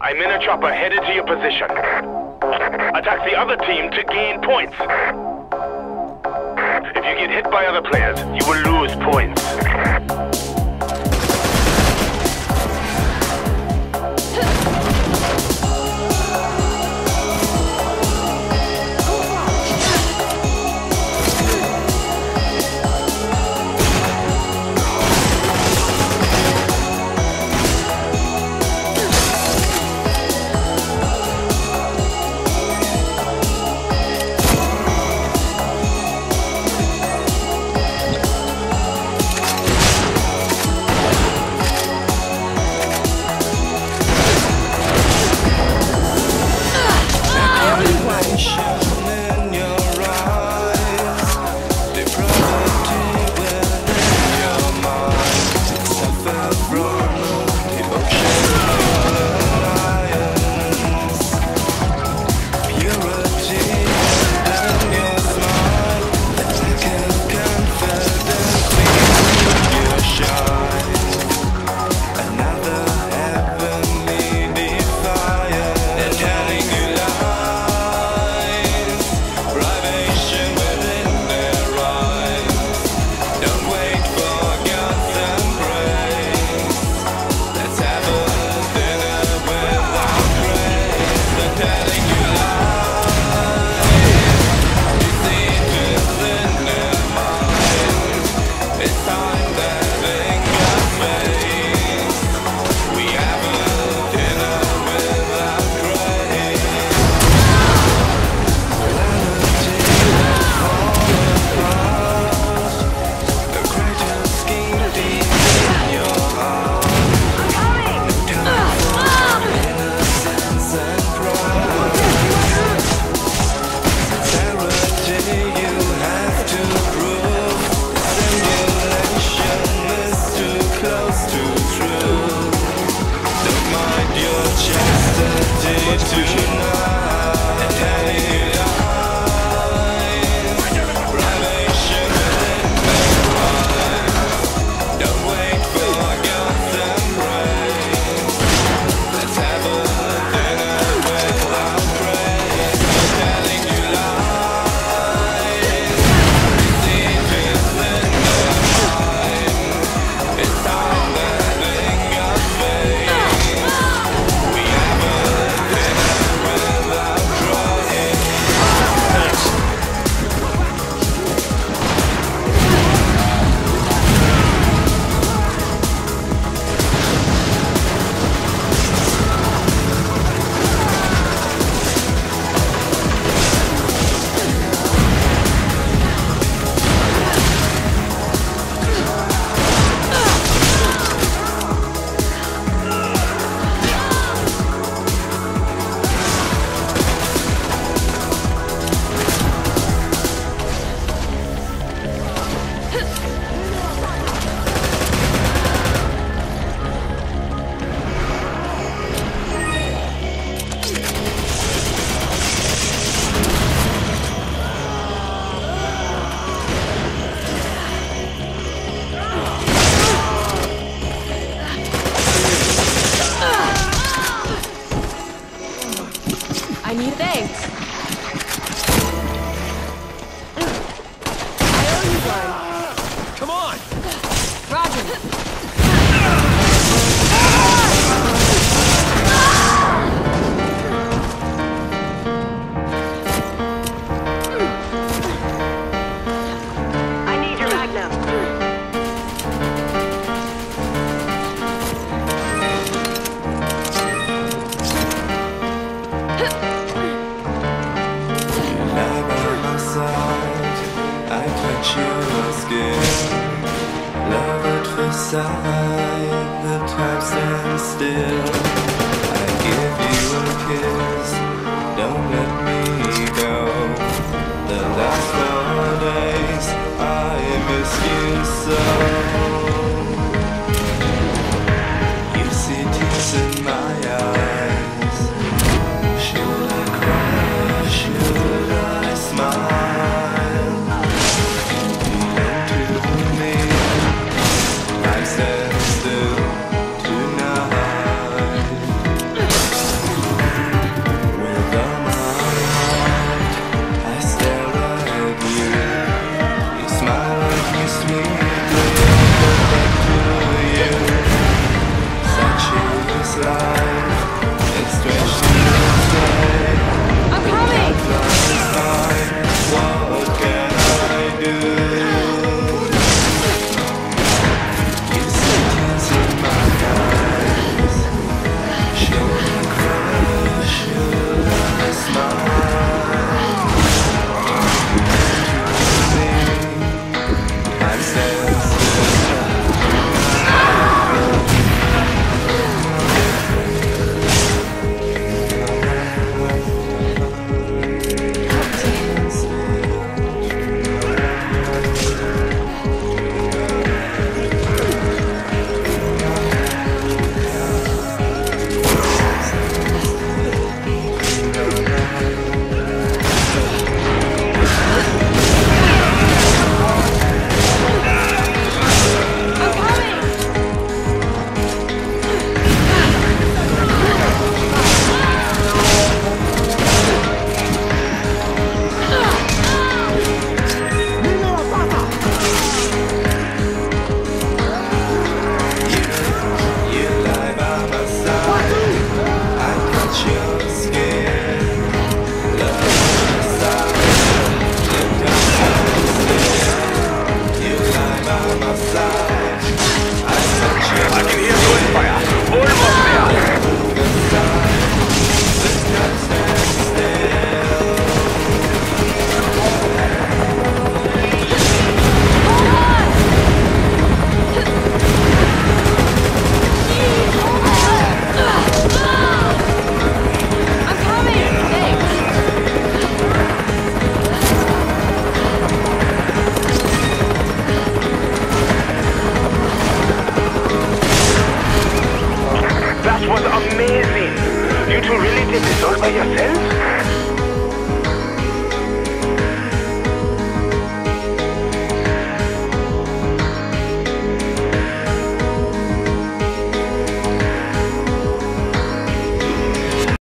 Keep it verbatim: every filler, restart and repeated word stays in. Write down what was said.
I'm in a chopper headed to your position. Attack the other team to gain points. If you get hit by other players, you will lose points. I need thanks. I owe you one. Come on! Roger. Side, the time stands still. I give you a kiss, don't let me go. The last four days, I miss you so. You see tears in my eyes. Should I cry, should I smile? Into me, I stand still tonight. was amazing. You two really did this all by yourselves?